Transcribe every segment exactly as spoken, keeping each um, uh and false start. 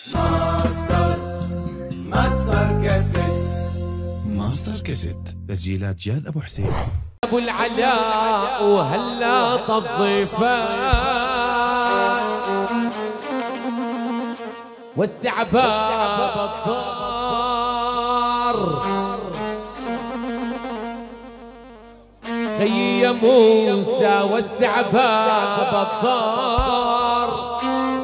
ماستر ماستر كاسيت ماستر كاسيت تسجيلات جاد ابو حسين ابو العلاء وهلا الضيفان والسعباب الضار خي موسى والسعباب الضار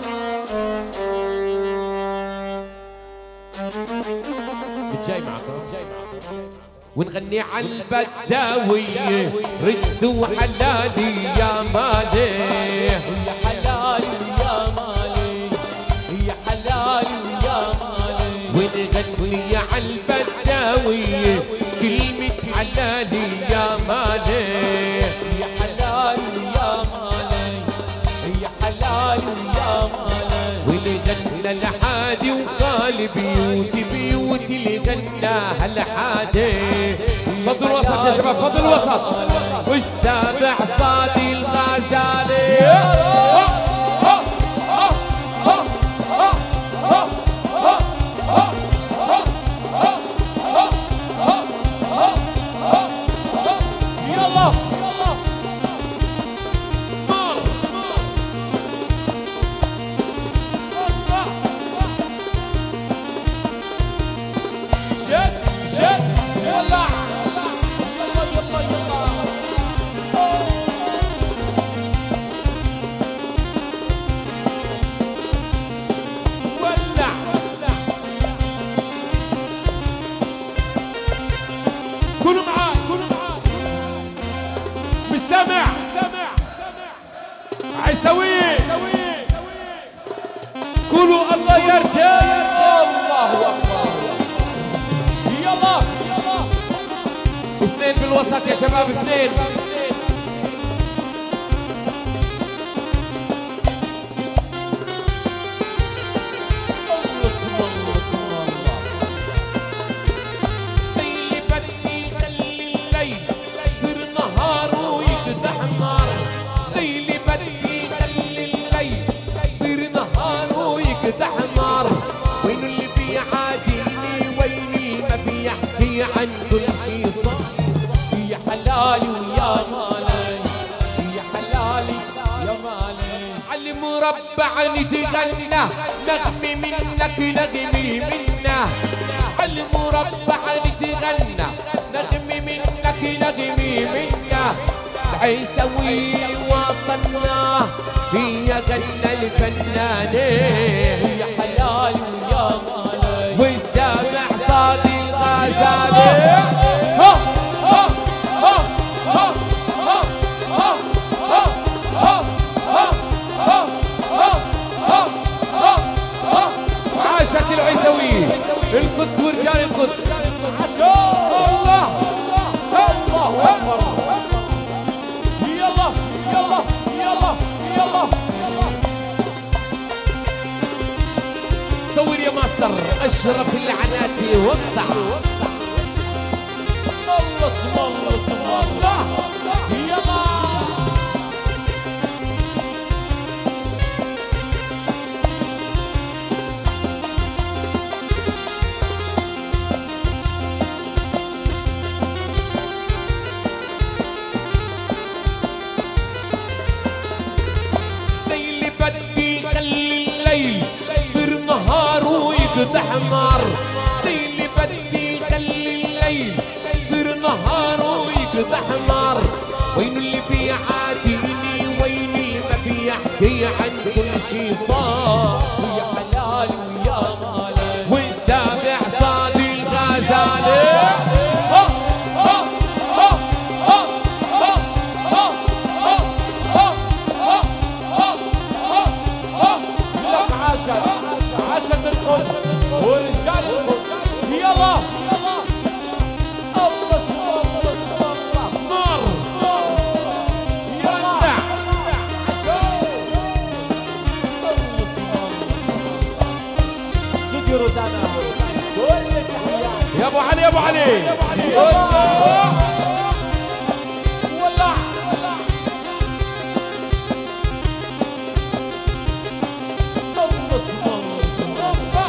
جاي معكم جاي معكم ونغني على البداوية ردوا حلالي يا مالي يا حلالي يا مالي يا حلالي يا مالي ونغني على البداوية كلمة حلالي يا مالي يا حلالي يا مالي يا حلالي يا مالي ولغنى الحادي وقال بيوتي بيوتي اللي غناها الحادي فضل الوسط يا شباب فضل الوسط والسابع صادي الغزالي عيسوية قولوا الله يرجع الله أكبر يلا اثنين بالوسط يا شباب اثنين عن كل شي صار يا حلالي ويا مالي يا حلالي يا مالي علي مربع نتغنى نغمي منك نغمي منا علي مربع نتغنى نغمي منك نغمي منا عيسوي وطنا فيا غنى الفنان يا حلالي ويا مالي والسابع صادي الغزالي عاشت العيسوية القدس ورجال القدس الله الله أكبر يلا يلا يلا يلا صور يا ماستر أشرف العناتي وقطع الله اسم الله اسم الله يلا ليلي بدي خلي الليل يصير نهار ويقدح نار ليلي بدي خلي الليل يصير نهار ويقدح نار وين اللي بيعاديني وين اللي ما بيحكي عن كل شي صار يا حلالي ويا مالي والسابع صادي الغزالي عاشت القدس ورجال القدس يلا الله اسم الله اسم الله نار يلا استوديو روتانا كل التحيات يا ابو علي يا ابو علي ولع الله اسم الله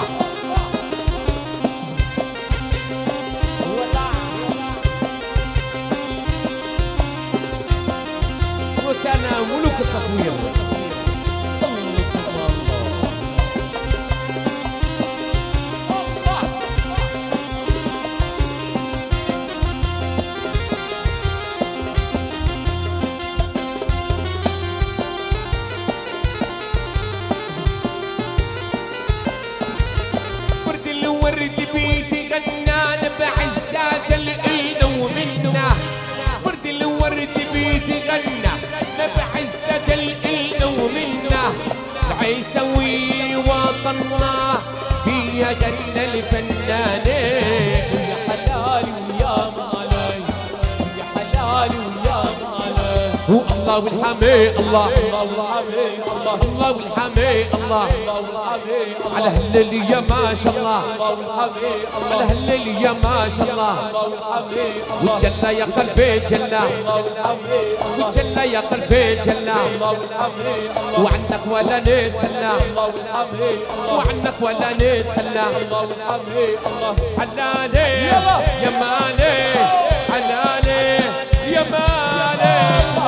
يا قلنا الفنانين ويا حلالي ويا مالي ويا حلالي ويا مالي والله والحمي الله الله والحمي الله الله والحمي الله الله والحمي على هالليل يا ما شاء الله الله والحمي الله على هالليل يا ما شاء الله الله والحمي الله وجلى يا قلبي جلى الله والحمي الله وجلى يا قلبي جلى الله والحمي الله وعنك ولا نتهلى الله والحمي الله وعنك ولا نتهلى الله والحمي الله حلالي يا مالي حلالي يا مالي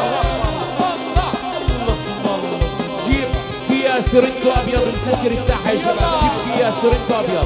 جيب كياس رندو ابيض مسكر الساحه يا شباب جيب كياس رندو ابيض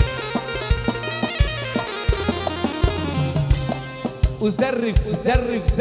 وزرف زرف